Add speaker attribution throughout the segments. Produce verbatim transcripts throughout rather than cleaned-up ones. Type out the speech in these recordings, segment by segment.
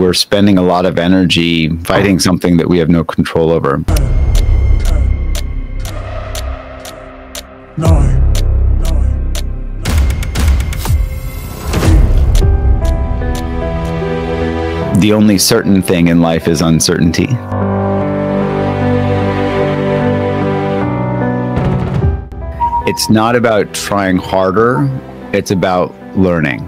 Speaker 1: We're spending a lot of energy fighting something that we have no control over.
Speaker 2: Nine.
Speaker 1: The only certain thing in life is uncertainty. It's not about trying harder, it's about learning.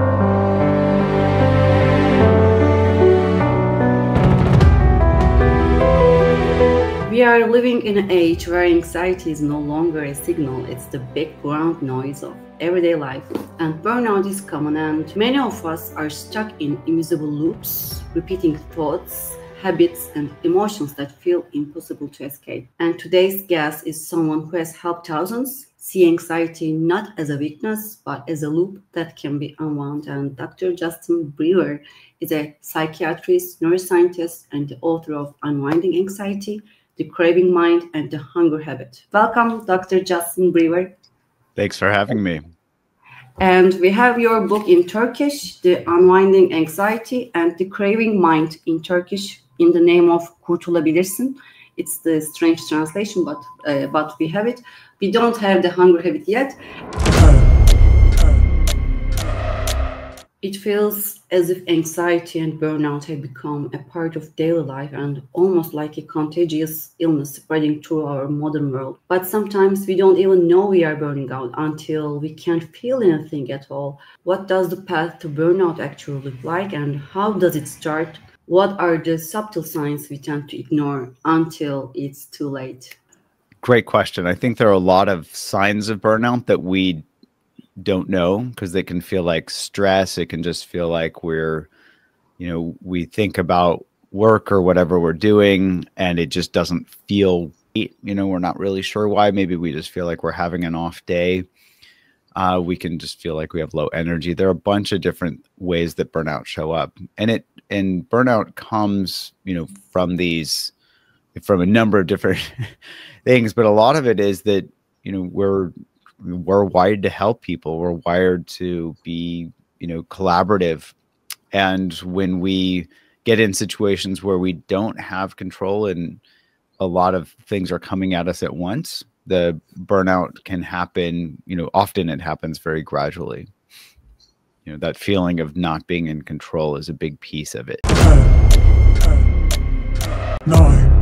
Speaker 3: We are living in an age where anxiety is no longer a signal, it's the background noise of everyday life. And burnout is common, and many of us are stuck in invisible loops, repeating thoughts, habits, and emotions that feel impossible to escape. And today's guest is someone who has helped thousands see anxiety not as a weakness, but as a loop that can be unwound. And Doctor Judson Brewer is a psychiatrist, neuroscientist, and the author of Unwinding Anxiety, The Craving Mind, and The Hunger Habit. Welcome, Doctor Judson Brewer.
Speaker 1: Thanks for having me.
Speaker 3: And we have your book in Turkish, The Unwinding Anxiety and The Craving Mind in Turkish, in the name of Kurtulabilirsin. It's the strange translation, but uh, but we have it. We don't have The Hunger Habit yet. It feels as if anxiety and burnout have become a part of daily life and almost like a contagious illness spreading through our modern world. But sometimes we don't even know we are burning out until we can't feel anything at all. What does the path to burnout actually look like, and how does it start? What are the subtle signs we tend to ignore until it's too late?
Speaker 1: Great question. I think there are a lot of signs of burnout that we don't know, because they can feel like stress. It can just feel like we're, you know, we think about work or whatever we're doing and it just doesn't feel, you know, we're not really sure why. Maybe we just feel like we're having an off day. Uh, we can just feel like we have low energy. There are a bunch of different ways that burnout show up, and it, and burnout comes, you know, from these, from a number of different things, but a lot of it is that, you know, we're, we're wired to help people. We're wired to be, you know, collaborative. And when we get in situations where we don't have control and a lot of things are coming at us at once, the burnout can happen, you know, often it happens very gradually. You know, that feeling of not being in control is a big piece of it.
Speaker 2: Nine.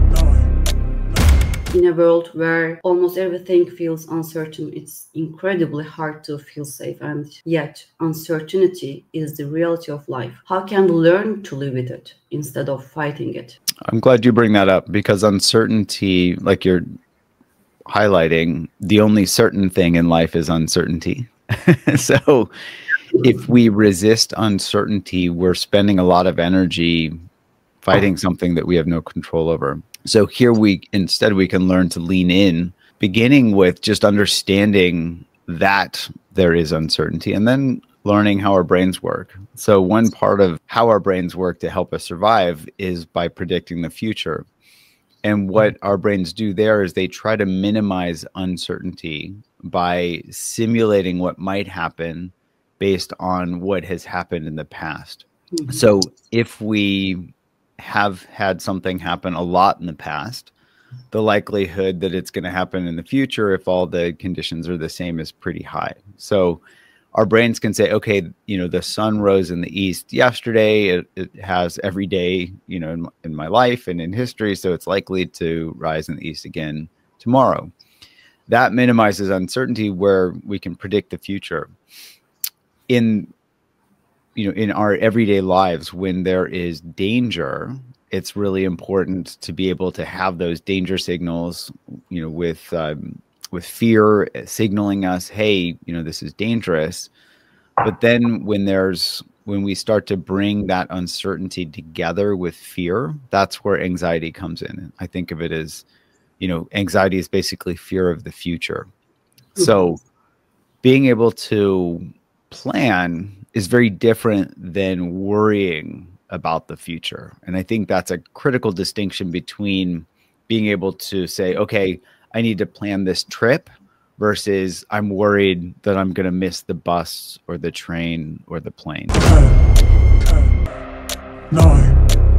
Speaker 3: In a world where almost everything feels uncertain, it's incredibly hard to feel safe, and yet uncertainty is the reality of life. How can we learn to live with it instead of fighting it?
Speaker 1: I'm glad you bring that up, because uncertainty, like you're highlighting, the only certain thing in life is uncertainty. So if we resist uncertainty, we're spending a lot of energy fighting something that we have no control over. So here we, instead we can learn to lean in, beginning with just understanding that there is uncertainty, and then learning how our brains work. So one part of how our brains work to help us survive is by predicting the future. And what our brains do there is they try to minimize uncertainty by simulating what might happen based on what has happened in the past. Mm-hmm. So if we have had something happen a lot in the past, the likelihood that it's going to happen in the future, if all the conditions are the same, is pretty high. So our brains can say, okay, you know, the sun rose in the east yesterday. It, it has every day, you know, in, in my life and in history. So it's likely to rise in the east again tomorrow. That minimizes uncertainty, where we can predict the future. In you know, in our everyday lives, when there is danger, it's really important to be able to have those danger signals, you know, with, um, with fear signaling us, hey, you know, this is dangerous. But then when there's, when we start to bring that uncertainty together with fear, that's where anxiety comes in. I think of it as, you know, anxiety is basically fear of the future. Mm-hmm. So being able to plan is very different than worrying about the future. And I think that's a critical distinction between being able to say, okay, I need to plan this trip, versus I'm worried that I'm going to miss the bus or the train or the plane.
Speaker 3: nine.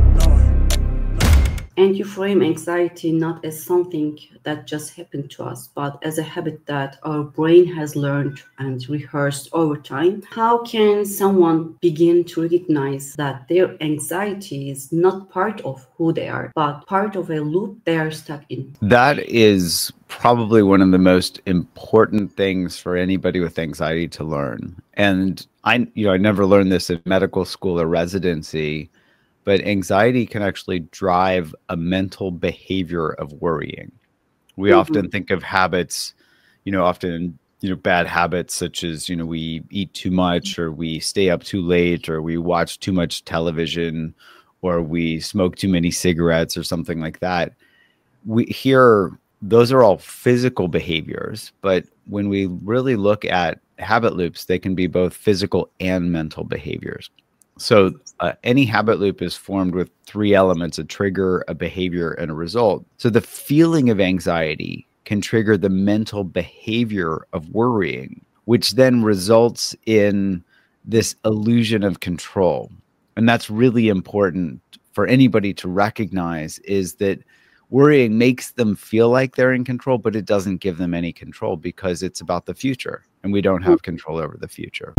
Speaker 3: And you frame anxiety not as something that just happened to us, but as a habit that our brain has learned and rehearsed over time. How can someone begin to recognize that their anxiety is not part of who they are, but part of a loop they are stuck in?
Speaker 1: That is probably one of the most important things for anybody with anxiety to learn. And I, you know, I never learned this in medical school or residency, but anxiety can actually drive a mental behavior of worrying. We mm-hmm. often think of habits, you know, often, you know, bad habits such as, you know, we eat too much, or we stay up too late, or we watch too much television, or we smoke too many cigarettes or something like that. We here, those are all physical behaviors, but when we really look at habit loops, they can be both physical and mental behaviors. So uh, any habit loop is formed with three elements: a trigger, a behavior, and a result. So the feeling of anxiety can trigger the mental behavior of worrying, which then results in this illusion of control. And that's really important for anybody to recognize, is that worrying makes them feel like they're in control, but it doesn't give them any control, because it's about the future, and we don't have control over the future.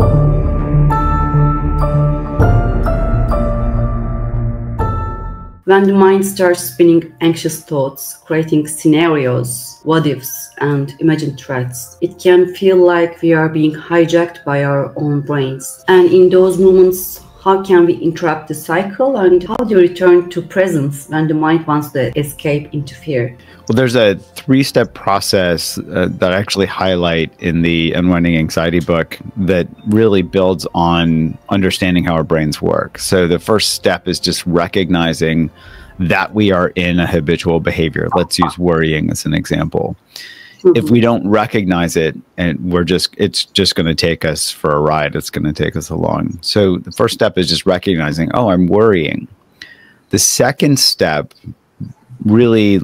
Speaker 3: When the mind starts spinning anxious thoughts, creating scenarios, what ifs, and imagined threats, it can feel like we are being hijacked by our own brains. And in those moments, how can we interrupt the cycle, and how do you return to presence when the mind wants to escape into fear?
Speaker 1: Well, there's a three-step process uh, that I actually highlight in the Unwinding Anxiety book that really builds on understanding how our brains work. So the first step is just recognizing that we are in a habitual behavior. Let's use worrying as an example. If we don't recognize it, and we're just, it's just going to take us for a ride. It's going to take us along. So the first step is just recognizing, oh, I'm worrying. The second step really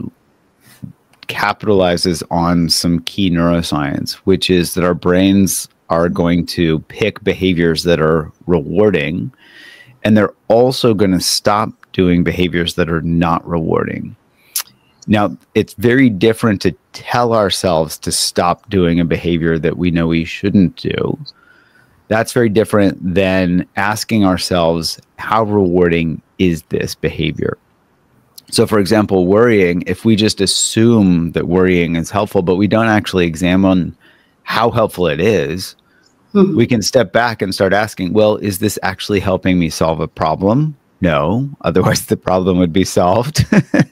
Speaker 1: capitalizes on some key neuroscience, which is that our brains are going to pick behaviors that are rewarding, and they're also going to stop doing behaviors that are not rewarding. Now, it's very different to tell ourselves to stop doing a behavior that we know we shouldn't do. That's very different than asking ourselves, how rewarding is this behavior? So, for example, worrying, if we just assume that worrying is helpful, but we don't actually examine how helpful it is, mm-hmm. we can step back and start asking, well, is this actually helping me solve a problem? No, otherwise the problem would be solved.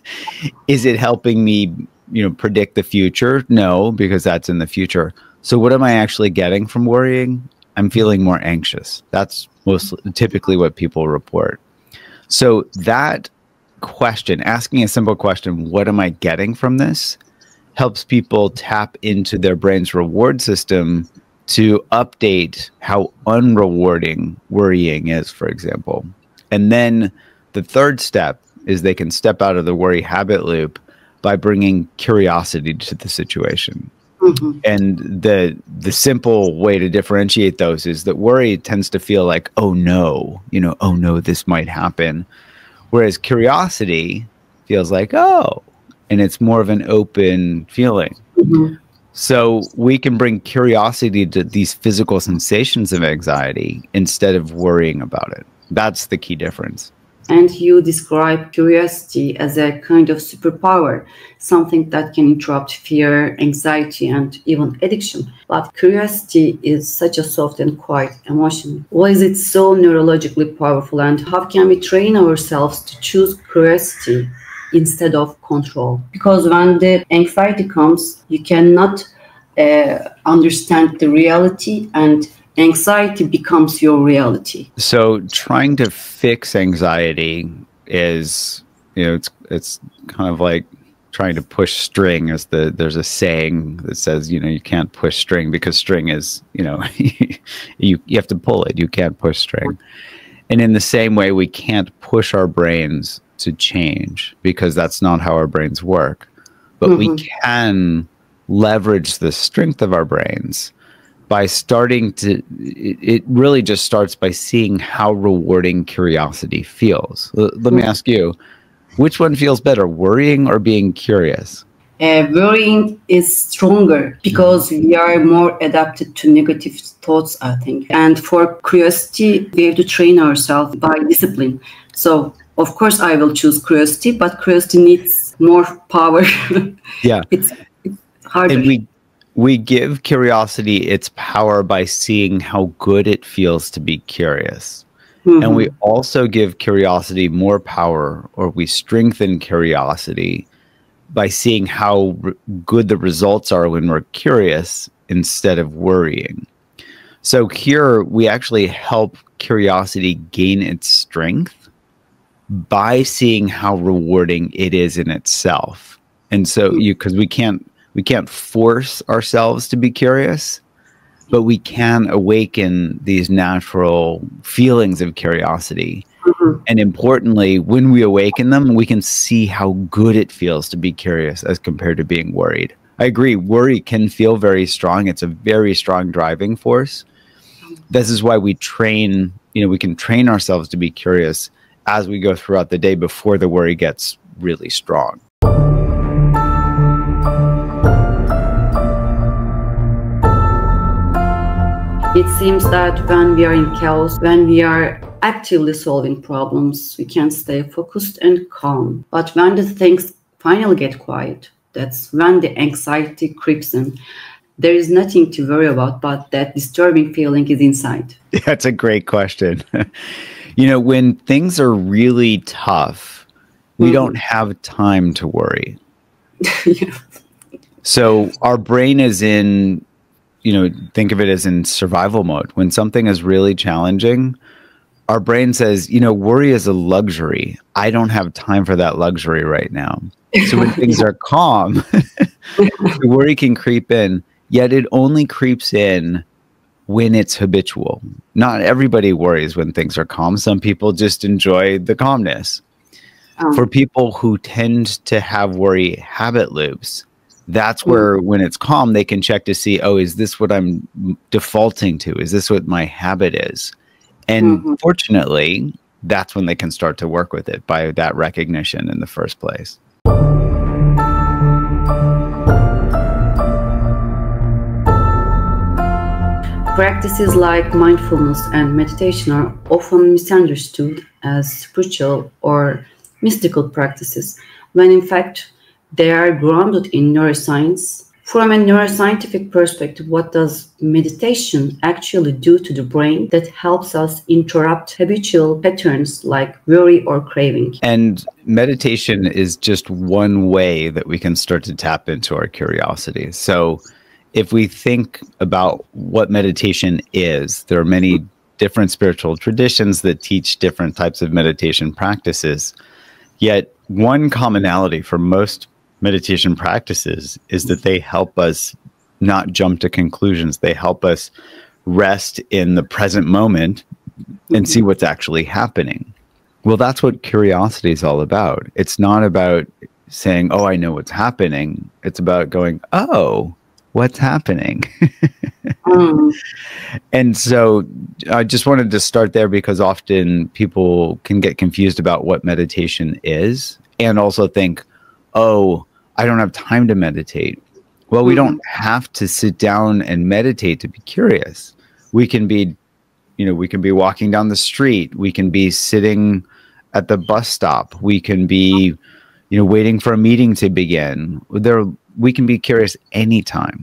Speaker 1: Is it helping me, you know, predict the future? No, because that's in the future. So what am I actually getting from worrying? I'm feeling more anxious. That's most typically what people report. So that question, asking a simple question, what am I getting from this, helps people tap into their brain's reward system to update how unrewarding worrying is, for example. And then the third step is they can step out of the worry habit loop by bringing curiosity to the situation. Mm-hmm. And the the simple way to differentiate those is that worry tends to feel like, oh no, you know, oh no, this might happen. Whereas curiosity feels like, oh, and it's more of an open feeling. Mm-hmm. So we can bring curiosity to these physical sensations of anxiety instead of worrying about it. That's the key difference.
Speaker 3: And you describe curiosity as a kind of superpower, something that can interrupt fear, anxiety, and even addiction. But curiosity is such a soft and quiet emotion. Why is it so neurologically powerful, and how can we train ourselves to choose curiosity instead of control? Because when the anxiety comes, you cannot uh, understand the reality, and anxiety becomes your reality.
Speaker 1: So trying to fix anxiety is, you know, it's it's kind of like trying to push string. As the there's a saying that says, you know, you can't push string because string is, you know, you you have to pull it. You can't push string. And in the same way, we can't push our brains to change because that's not how our brains work. But mm-hmm. we can leverage the strength of our brains by starting to, it, it really just starts by seeing how rewarding curiosity feels. L- let me ask you, which one feels better, worrying or being curious?
Speaker 3: Uh, worrying is stronger because we are more adapted to negative thoughts, I think. And for curiosity, we have to train ourselves by discipline. So, of course, I will choose curiosity, but curiosity needs more power.
Speaker 1: Yeah.
Speaker 3: it's, it's harder.
Speaker 1: And we, we give curiosity its power by seeing how good it feels to be curious. Mm-hmm. And we also give curiosity more power, or we strengthen curiosity by seeing how good the results are when we're curious instead of worrying. So here we actually help curiosity gain its strength by seeing how rewarding it is in itself. And so you, because we can't, we can't force ourselves to be curious, but we can awaken these natural feelings of curiosity. Mm-hmm. And importantly, when we awaken them, we can see how good it feels to be curious as compared to being worried. I agree. Worry can feel very strong. It's a very strong driving force. This is why we train, you know, we can train ourselves to be curious as we go throughout the day before the worry gets really strong.
Speaker 3: It seems that when we are in chaos, when we are actively solving problems, we can stay focused and calm. But when the things finally get quiet, that's when the anxiety creeps in. There is nothing to worry about, but that disturbing feeling is inside.
Speaker 1: That's a great question. You know, when things are really tough, we mm-hmm. don't have time to worry. Yeah. So our brain is in, you know, think of it as in survival mode. When something is really challenging, our brain says, you know, worry is a luxury. I don't have time for that luxury right now. So when things are calm, worry can creep in, yet it only creeps in when it's habitual. Not everybody worries when things are calm. Some people just enjoy the calmness. Um, for people who tend to have worry habit loops, that's where when it's calm, they can check to see, oh, is this what I'm defaulting to? Is this what my habit is? And mm-hmm. fortunately, that's when they can start to work with it by that recognition in the first place.
Speaker 3: Practices like mindfulness and meditation are often misunderstood as spiritual or mystical practices, when in fact they are grounded in neuroscience. From a neuroscientific perspective, what does meditation actually do to the brain that helps us interrupt habitual patterns like worry or craving?
Speaker 1: And meditation is just one way that we can start to tap into our curiosity. So if we think about what meditation is, there are many different spiritual traditions that teach different types of meditation practices. Yet one commonality for most meditation practices is that they help us not jump to conclusions. They help us rest in the present moment and see what's actually happening. Well, that's what curiosity is all about. It's not about saying, oh, I know what's happening. It's about going, oh, what's happening? mm. And so I just wanted to start there because often people can get confused about what meditation is and also think, oh, I don't have time to meditate. Well, we mm-hmm. don't have to sit down and meditate to be curious. We can be, you know, we can be walking down the street. We can be sitting at the bus stop. We can be, you know, waiting for a meeting to begin. There, we can be curious anytime.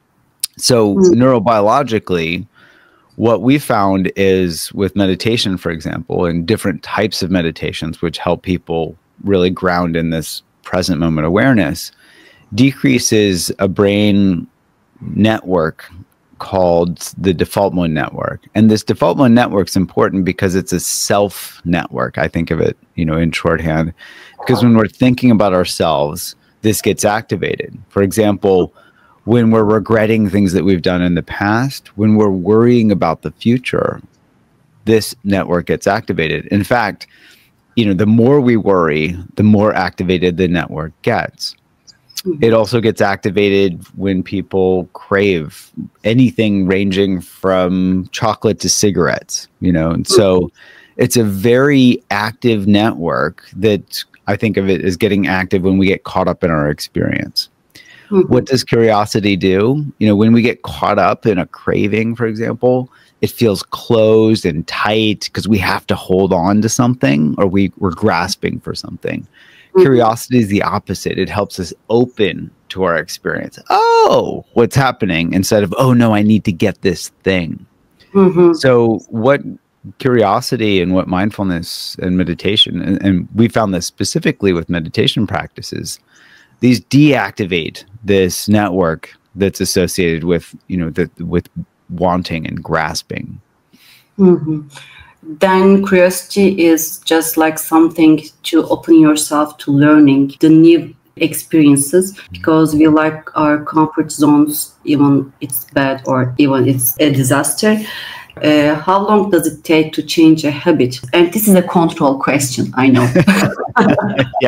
Speaker 1: So mm-hmm. neurobiologically, what we found is with meditation, for example, and different types of meditations, which help people really ground in this present moment awareness, decreases a brain network called the default mode network. And this default mode network is important because it's a self network. I think of it, you know, in shorthand, because when we're thinking about ourselves, this gets activated. For example, when we're regretting things that we've done in the past, when we're worrying about the future, this network gets activated. In fact, you know, the more we worry, the more activated the network gets. Mm-hmm. It also gets activated when people crave anything ranging from chocolate to cigarettes, you know, and so it's a very active network that I think of it as getting active when we get caught up in our experience. Mm-hmm. What does curiosity do? You know, when we get caught up in a craving, for example, it feels closed and tight because we have to hold on to something, or we, we're grasping for something. Mm-hmm. Curiosity is the opposite. It helps us open to our experience. Oh, what's happening? Instead of, oh no, I need to get this thing. Mm-hmm. So what curiosity and what mindfulness and meditation, and, and we found this specifically with meditation practices, these deactivate this network that's associated with, you know, the, with wanting and grasping.
Speaker 3: Mm-hmm. Then curiosity is just like something to open yourself to learning the new experiences, because we like our comfort zones, even it's bad or even it's a disaster. Uh, how long does it take to change a habit? And this is a control question, I know.
Speaker 1: Yeah.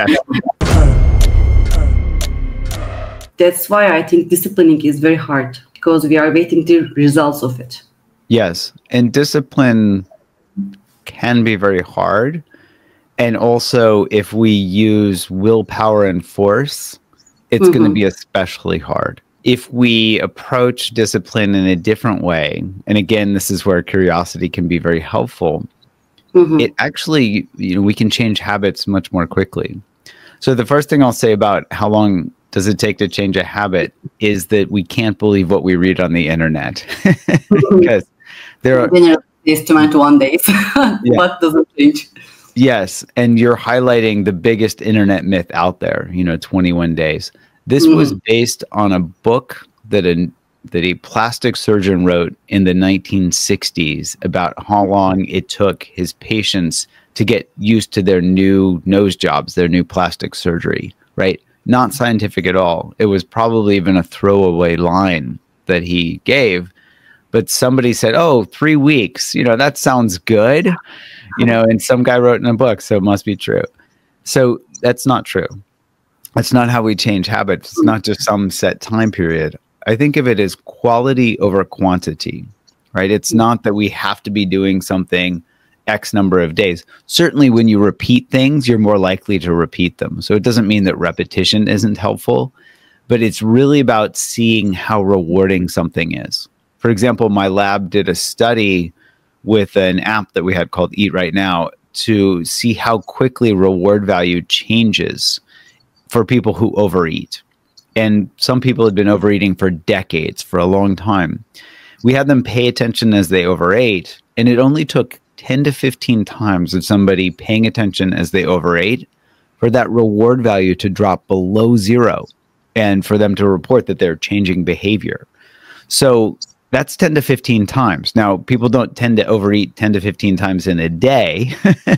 Speaker 3: That's why I think disciplining is very hard, because we are waiting the results of it.
Speaker 1: Yes. And discipline can be very hard. And also, if we use willpower and force, it's mm-hmm. going to be especially hard. If we approach discipline in a different way, and again, this is where curiosity can be very helpful, mm-hmm. it actually, you know, we can change habits much more quickly. So the first thing I'll say about how long does it take to change a habit is that we can't believe what we read on the internet. Because there are...
Speaker 3: It's twenty-one days. Yeah. What doesn't change?
Speaker 1: Yes, and you're highlighting the biggest internet myth out there, you know, twenty-one days. This mm. was based on a book that a, that a plastic surgeon wrote in the nineteen sixties about how long it took his patients to get used to their new nose jobs, their new plastic surgery, right? Not scientific at all. It was probably even a throwaway line that he gave. But somebody said, oh, three weeks, you know, that sounds good, you know, and some guy wrote in a book, so it must be true. So that's not true. That's not how we change habits. It's not just some set time period. I think of it as quality over quantity, right? It's not that we have to be doing something X number of days. Certainly when you repeat things, you're more likely to repeat them. So it doesn't mean that repetition isn't helpful, but it's really about seeing how rewarding something is. For example, my lab did a study with an app that we had called Eat Right Now to see how quickly reward value changes for people who overeat. And some people had been overeating for decades, for a long time. We had them pay attention as they overate, and it only took ten to fifteen times of somebody paying attention as they overate for that reward value to drop below zero and for them to report that they're changing behavior. So that's ten to fifteen times. Now, people don't tend to overeat ten to fifteen times in a day.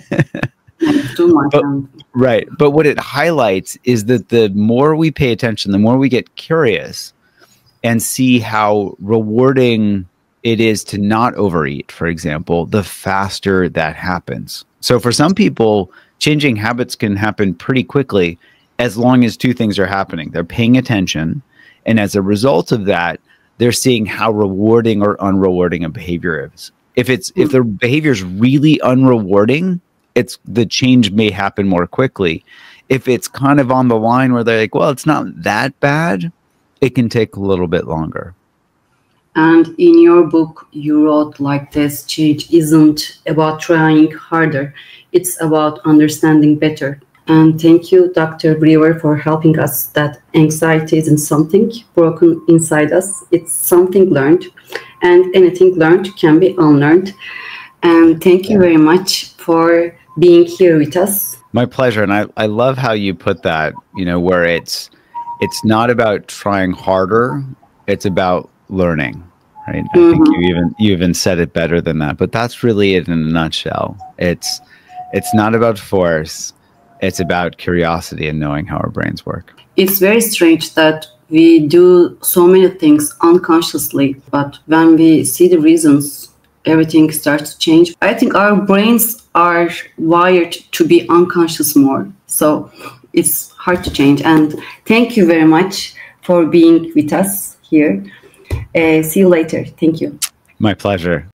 Speaker 1: But, right. But what it highlights is that the more we pay attention, the more we get curious and see how rewarding it is to not overeat, for example, the faster that happens. So for some people, changing habits can happen pretty quickly as long as two things are happening. They're paying attention, and as a result of that, they're seeing how rewarding or unrewarding a behavior is. If it's if the behavior is really unrewarding, it's the change may happen more quickly. If it's kind of on the line where they're like, well, it's not that bad, it can take a little bit longer.
Speaker 3: And in your book, you wrote like this: change isn't about trying harder, it's about understanding better. And thank you, Doctor Brewer, for helping us that anxiety isn't something broken inside us. It's something learned, and anything learned can be unlearned. And thank you very much for being here with us.
Speaker 1: My pleasure. And I, I love how you put that, you know, where it's, it's not about trying harder, it's about learning, right? I mm-hmm. think you even, you even said it better than that, but that's really it in a nutshell. It's, it's not about force. It's about curiosity and knowing how our brains work.
Speaker 3: It's very strange that we do so many things unconsciously, but when we see the reasons, everything starts to change. I think our brains are wired to be unconscious more. So it's hard to change. And thank you very much for being with us here. Uh, see you later. Thank you.
Speaker 1: My pleasure.